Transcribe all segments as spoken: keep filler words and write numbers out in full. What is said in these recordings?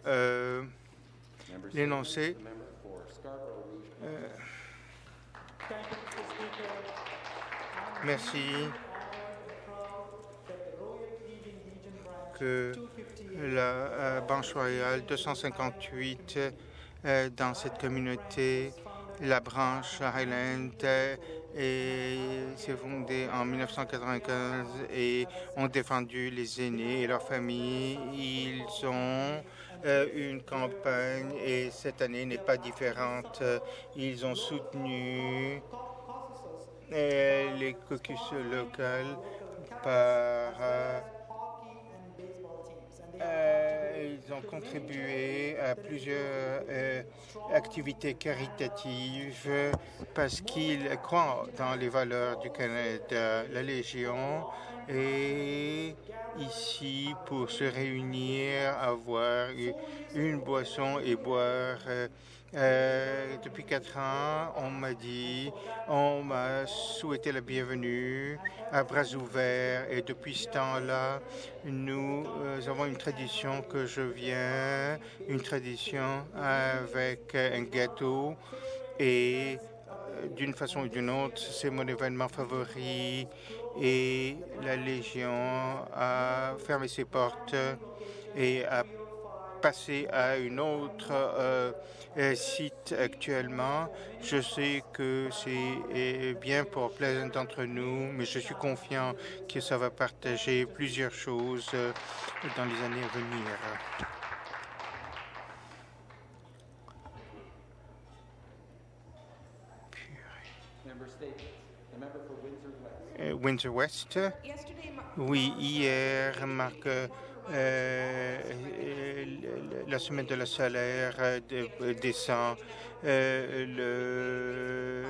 euh, l'énoncé. Euh, merci que la euh, Branche royale deux cent cinquante-huit euh, dans cette communauté, la branche Highland euh, et s'est fondée en mille neuf cent quatre-vingt-quinze et ont défendu les aînés et leurs familles. Ils ont euh, une campagne et cette année n'est pas différente. Ils ont soutenu euh, les caucus locaux par euh, Euh, ils ont contribué à plusieurs euh, activités caritatives parce qu'ils croient dans les valeurs du Canada. La Légion est ici pour se réunir, avoir une boisson et boire. Euh, euh, depuis quatre ans, on m'a dit, on m'a souhaité la bienvenue à bras ouverts et depuis ce temps-là, nous euh, avons une tradition que je viens, une tradition avec un gâteau et euh, d'une façon ou d'une autre, c'est mon événement favori et la Légion a fermé ses portes et a passé à une autre euh, euh, site actuellement. Je sais que c'est bien pour plein d'entre nous, mais je suis confiant que ça va partager plusieurs choses euh, dans les années à venir. Euh, Windsor West. Oui, hier marque euh, la semaine de la salaire de, de, descend. Euh, le,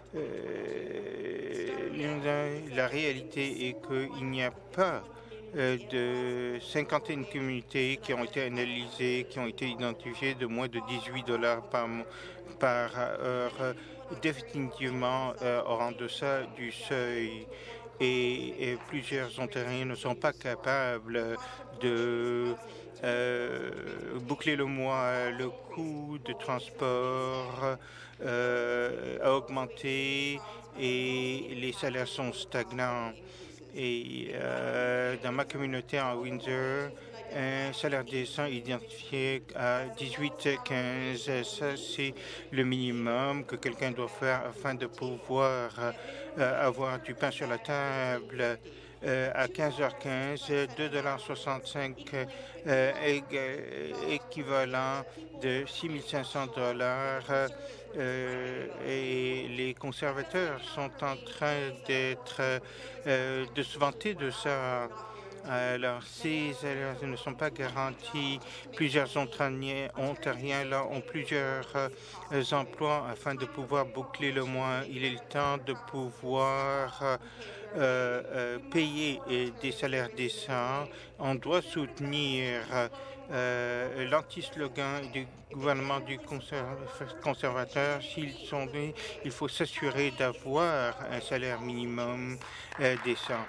euh, la réalité est qu'il n'y a pas euh, de cinquante et une communautés qui ont été analysées, qui ont été identifiées de moins de dix-huit dollars par, par heure, définitivement euh, en deçà du seuil. Et, et plusieurs Ontariens ne sont pas capables de euh, boucler le mois. Le coût de transport euh, a augmenté et les salaires sont stagnants. Et euh, dans ma communauté en Windsor, un salaire décent identifié à dix-huit quinze, ça c'est le minimum que quelqu'un doit faire afin de pouvoir euh, avoir du pain sur la table. Euh, à quinze heures quinze, deux dollars soixante-cinq euh, équivalent de six mille cinq cents dollars. Euh, et les conservateurs sont en train d'être euh, de se vanter de ça. Alors, ces salaires ne sont pas garantis. Plusieurs Ontariens, Ontariens là, ont plusieurs euh, emplois afin de pouvoir boucler le mois. Il est le temps de pouvoir euh, euh, payer euh, des salaires décents. On doit soutenir euh, l'anti-slogan du gouvernement du conservateur. S'ils sont nés, il faut s'assurer d'avoir un salaire minimum euh, décent.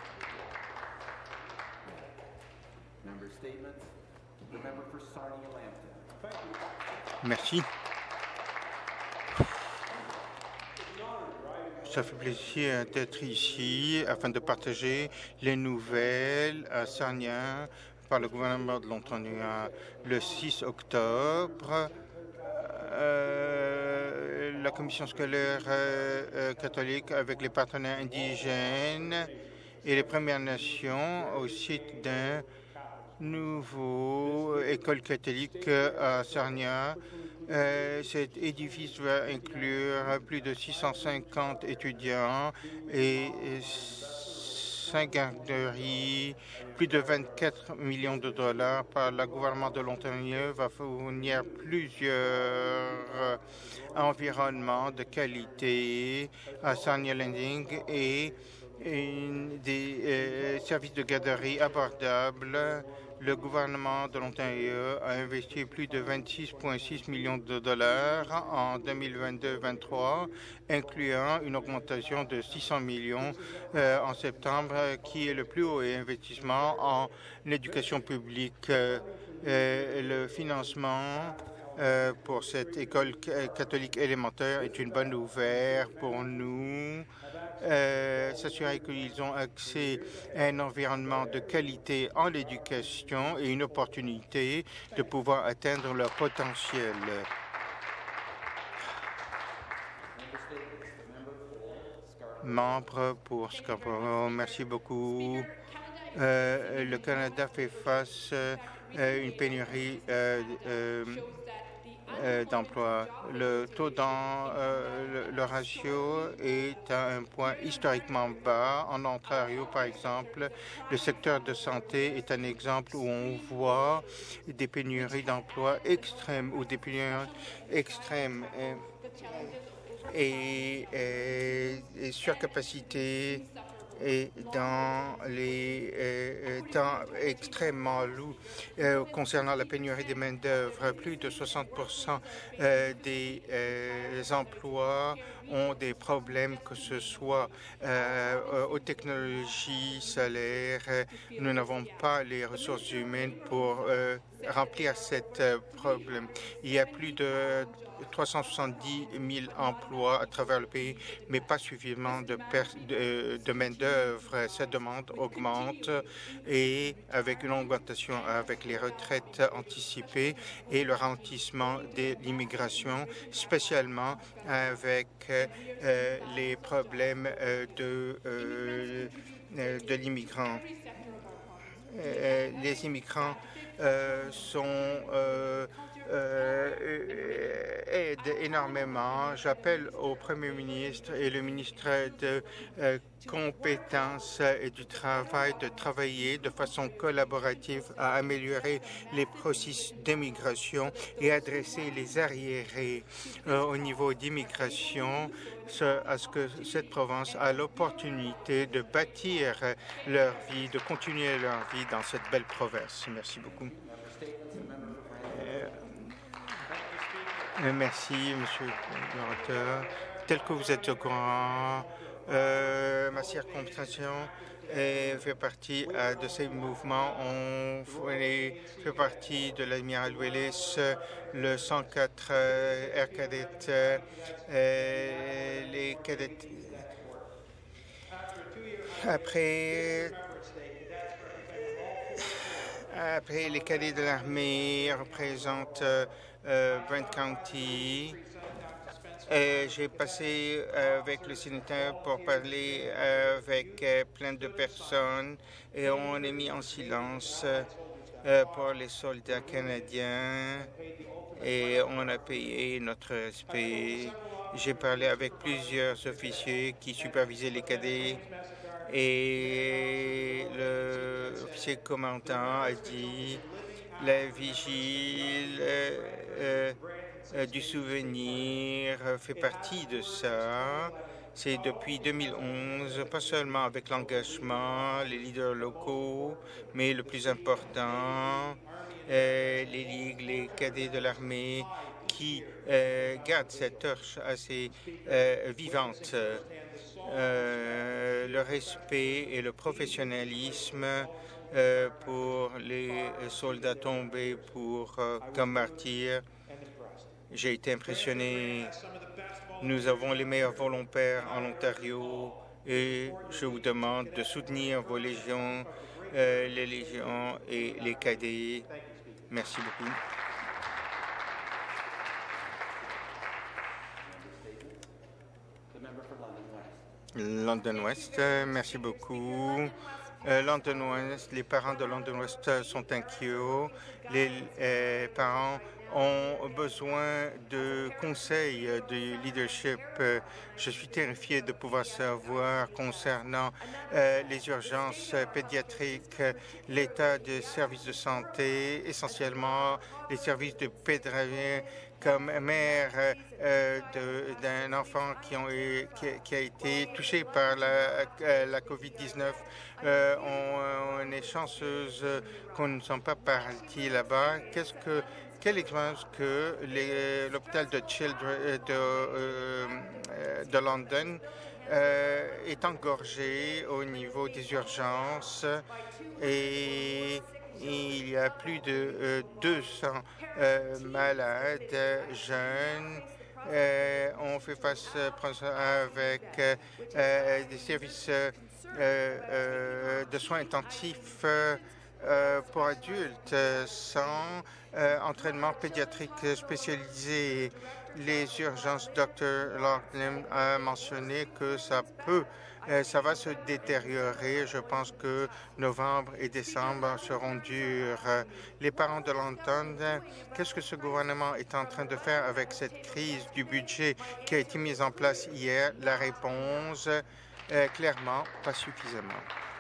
Merci. Ça fait plaisir d'être ici afin de partager les nouvelles à Sarnia par le gouvernement de l'Ontario le six octobre. Euh, la commission scolaire euh, euh, catholique avec les partenaires indigènes et les Premières Nations au site d'un nouveau école catholique à Sarnia. Euh, cet édifice va inclure plus de six cent cinquante étudiants et cinq garderies. Plus de vingt-quatre millions de dollars par le gouvernement de l'Ontario va fournir plusieurs environnements de qualité à Sarnia Landing et une, des euh, services de garderie abordables. Le gouvernement de l'Ontario a investi plus de vingt-six virgule six millions de dollars en deux mille vingt-deux vingt-trois, incluant une augmentation de six cents millions euh, en septembre, qui est le plus haut investissement en éducation publique. Euh, Euh, le financement euh, pour cette école catholique élémentaire est une bonne nouvelle pour nous. Euh, s'assurer qu'ils ont accès à un environnement de qualité en éducation et une opportunité de pouvoir atteindre leur potentiel. Membre pour Scarborough, merci beaucoup. Euh, le Canada fait face à une pénurie euh, euh, euh, d'emploi. Le taux dans euh, le, le ratio est à un point historiquement bas. En Ontario, par exemple, le secteur de santé est un exemple où on voit des pénuries d'emploi extrêmes ou des pénuries extrêmes et, et, et surcapacité et dans les euh, temps extrêmement lourds euh, concernant la pénurie des main-d'œuvre. Plus de soixante pour cent euh, des euh, emplois ont des problèmes, que ce soit euh, aux technologies, salaires. Nous n'avons pas les ressources humaines pour euh, remplir cet euh, problème. Il y a plus de trois cent soixante-dix mille emplois à travers le pays, mais pas suffisamment de, de, de main-d'œuvre. Cette demande augmente et avec une augmentation avec les retraites anticipées et le ralentissement de l'immigration, spécialement avec euh, les problèmes euh, de, euh, de l'immigrant. Euh, les immigrants euh, sont euh, Euh, aide énormément. J'appelle au Premier ministre et le ministre de euh, compétences et du travail de travailler de façon collaborative à améliorer les processus d'immigration et adresser les arriérés euh, au niveau d'immigration, à ce que cette province a l'opportunité de bâtir leur vie, de continuer leur vie dans cette belle province. Merci beaucoup. Merci, Monsieur l'orateur. Tel que vous êtes au courant, euh, ma circonscription fait partie euh, de ces mouvements. On fait, fait partie de l'Admiral Willis, le cent quatre euh, Air Cadet, euh, les cadets. Après, après les cadets de l'armée représentent euh, Euh, Brent County. J'ai passé euh, avec le sénateur pour parler euh, avec euh, plein de personnes et on est mis en silence euh, pour les soldats canadiens et on a payé notre respect. J'ai parlé avec plusieurs officiers qui supervisaient les cadets et l'officier commandant a dit la vigile euh, euh, du souvenir fait partie de ça. C'est depuis deux mille onze, pas seulement avec l'engagement, les leaders locaux, mais le plus important, euh, les ligues, les cadets de l'armée qui euh, gardent cette torche assez euh, vivante. Euh, le respect et le professionnalisme Euh, pour les soldats tombés pour, euh, comme martyrs. J'ai été impressionné. Nous avons les meilleurs volontaires en Ontario et je vous demande de soutenir vos légions, euh, les légions et les cadets. Merci beaucoup. London West, merci beaucoup. Euh, London West, les parents de London West sont inquiets. Les euh, parents ont besoin de conseils, de leadership. Je suis terrifié de pouvoir savoir concernant euh, les urgences pédiatriques, l'état des services de santé, essentiellement les services de pédiatrie. Comme mère euh, d'un enfant qui, ont, qui, qui a été touché par la, la COVID dix-neuf, euh, on, on est chanceuse qu'on ne soit pas partis là-bas. Qu'est-ce que Quelle expérience que l'hôpital de Children de, euh, de London euh, est engorgé au niveau des urgences et il y a plus de euh, deux cents euh, malades jeunes. Euh, on fait face euh, avec euh, euh, des services euh, euh, de soins intensifs euh, euh, pour adultes euh, sans euh, entraînement pédiatrique spécialisé. Les urgences, docteur Laughlin a mentionné que ça peut, euh, ça va se détériorer. Je pense que novembre et décembre seront durs. Les parents de l'entendre, qu'est-ce que ce gouvernement est en train de faire avec cette crise du budget qui a été mise en place hier? La réponse, euh, clairement, pas suffisamment.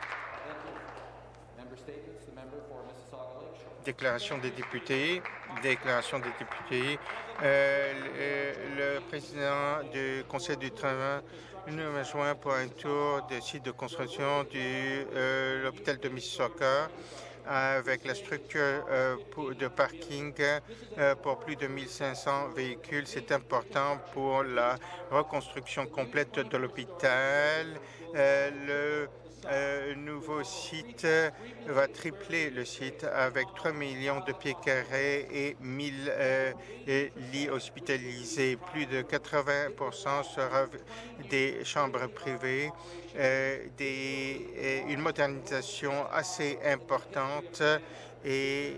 Déclaration des députés. Déclaration des députés. Euh, le, le président du Conseil du travail nous rejoint pour un tour des sites de construction de euh, l'hôpital de Mississauga avec la structure euh, pour, de parking euh, pour plus de mille cinq cents véhicules. C'est important pour la reconstruction complète de l'hôpital. Euh, le Euh, nouveau site va tripler le site avec trois millions de pieds carrés et mille euh, lits hospitalisés. Plus de quatre-vingts pour cent sera des chambres privées, euh, des, euh, une modernisation assez importante et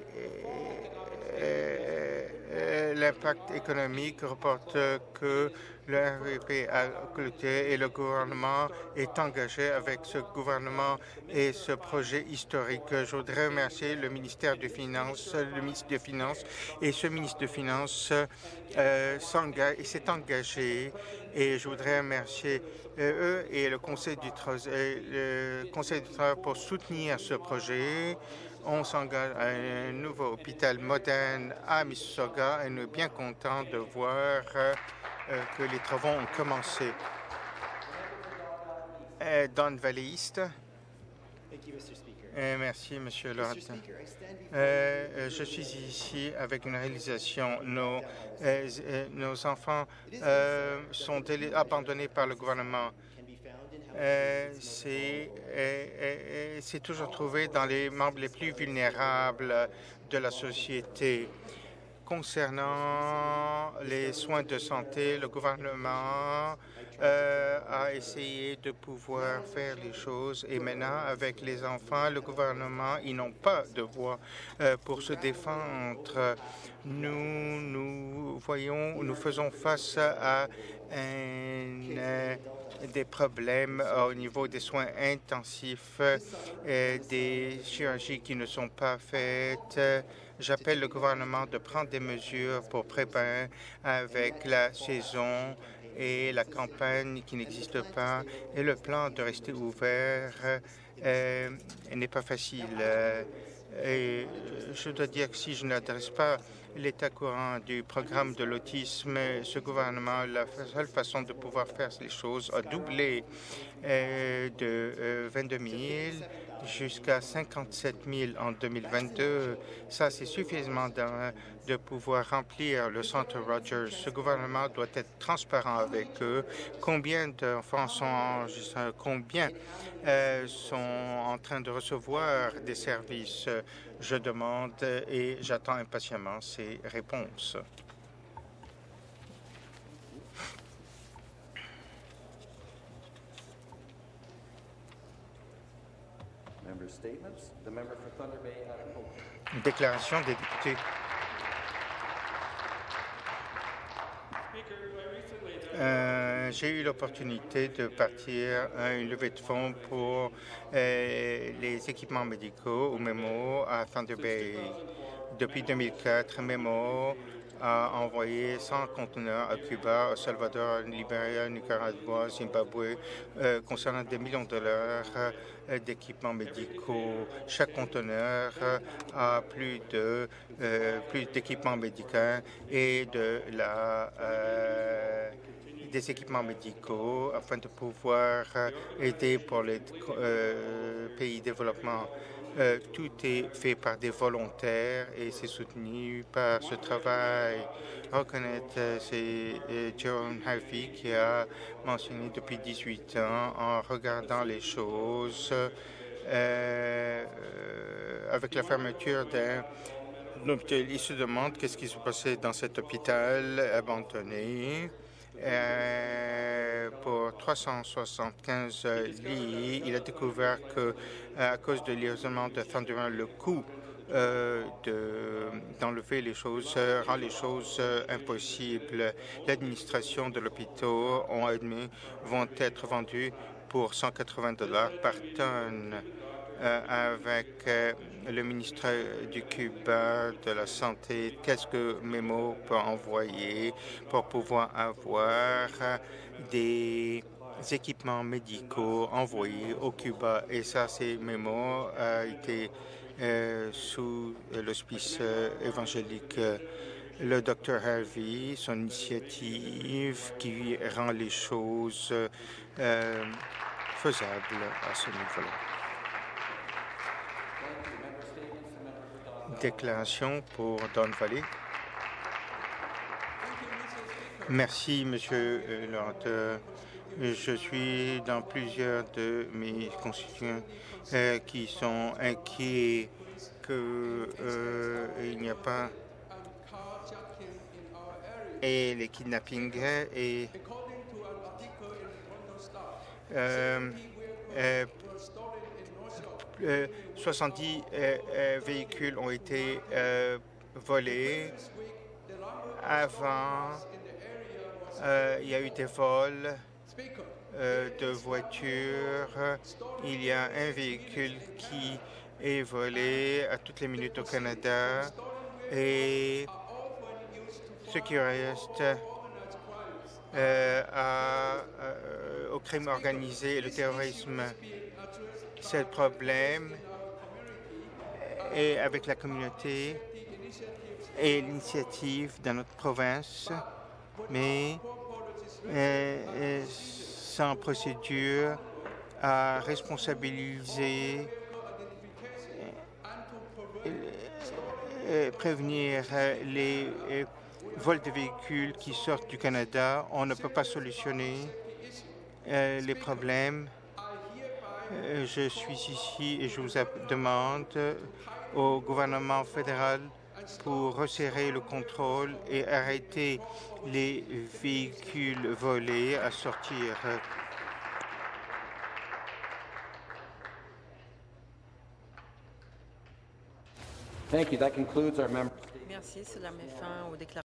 euh, euh, l'impact économique reporte que le R V P a clôturé et le gouvernement est engagé avec ce gouvernement et ce projet historique. Je voudrais remercier le ministère des Finances, le ministre des Finances et ce ministre des Finances euh, s'engage et s'est engagé et je voudrais remercier euh, eux et le Conseil du, le Conseil du travail pour soutenir ce projet. On s'engage à un nouveau hôpital moderne à Mississauga et nous sommes bien contents de voir euh, que les travaux ont commencé. Euh, Don Valley East. Euh, merci, Monsieur Lord. Euh, je suis ici avec une réalisation. Nos, euh, nos enfants euh, sont abandonnés par le gouvernement. Euh, c'est euh, euh, toujours trouvé dans les membres les plus vulnérables de la société. Concernant les soins de santé, le gouvernement euh, a essayé de pouvoir faire les choses et maintenant, avec les enfants, le gouvernement, ils n'ont pas de voix euh, pour se défendre. Nous, nous voyons, nous faisons face à un, euh, des problèmes au niveau des soins intensifs, euh, des chirurgies qui ne sont pas faites. J'appelle le gouvernement de prendre des mesures pour préparer avec la saison et la campagne qui n'existe pas et le plan de rester ouvert euh, n'est pas facile. Et je dois dire que si je n'adresse pas l'état courant du programme de l'autisme, ce gouvernement, la seule façon de pouvoir faire les choses a doublé euh, de euh, vingt-deux mille jusqu'à cinquante-sept mille en deux mille vingt-deux. Ça, c'est suffisamment de, de pouvoir remplir le centre Rogers. Ce gouvernement doit être transparent avec eux. Combien d'enfants sont enregistrés, combien euh, sont en train de recevoir des services? Je demande et j'attends impatiemment ces réponses. Déclaration des députés. Euh, J'ai eu l'opportunité de partir à une levée de fonds pour euh, les équipements médicaux au MEMO à Thunder Bay. Depuis deux mille quatre, MEMO a envoyé cent conteneurs à Cuba, au Salvador, Libéria, Nicaragua, Zimbabwe, euh, concernant des millions de dollars euh, d'équipements médicaux. Chaque conteneur euh, a plus de euh, plus d'équipements médicaux et de la euh, des équipements médicaux afin de pouvoir aider pour les euh, pays développement. Euh, tout est fait par des volontaires et c'est soutenu par ce travail. Reconnaître, euh, c'est euh, John Harvey qui a mentionné depuis dix-huit ans en regardant les choses euh, euh, avec la fermeture d'un hôpital. Il se demande qu'est-ce qui se passait dans cet hôpital abandonné. Euh, pour trois cent soixante-quinze lits, il a découvert que, à cause de l'isolement de Thunderman, le coût euh, d'enlever les choses euh, rend les choses euh, impossibles. L'administration de l'hôpital ont admis vont être vendus pour cent quatre-vingts dollars par tonne. Euh, avec euh, le ministre du Cuba de la Santé, qu'est-ce que Memo peut envoyer pour pouvoir avoir des équipements médicaux envoyés au Cuba. Et ça, c'est Memo a été euh, sous l'hospice euh, évangélique. Le docteur Harvey, son initiative qui rend les choses euh, faisables à ce niveau-là. Déclaration pour Don Valley. Merci, Monsieur l'orateur. Je suis dans plusieurs de mes constituants euh, qui sont inquiets qu'il euh, n'y a pas et les kidnappings et euh, euh, Euh, soixante-dix euh, euh, véhicules ont été euh, volés. Avant, euh, il y a eu des vols euh, de voitures. Il y a un véhicule qui est volé à toutes les minutes au Canada. Et ce qui reste euh, à, euh, au crime organisé et le terrorisme. C'est le problème et avec la communauté et l'initiative dans notre province, mais euh, sans procédure à responsabiliser, euh, prévenir les euh, vols de véhicules qui sortent du Canada. On ne peut pas solutionner euh, les problèmes. Je suis ici et je vous demande au gouvernement fédéral pour resserrer le contrôle et arrêter les véhicules volés à sortir. Thank you. That concludes our member. Merci. Cela met fin aux déclarations.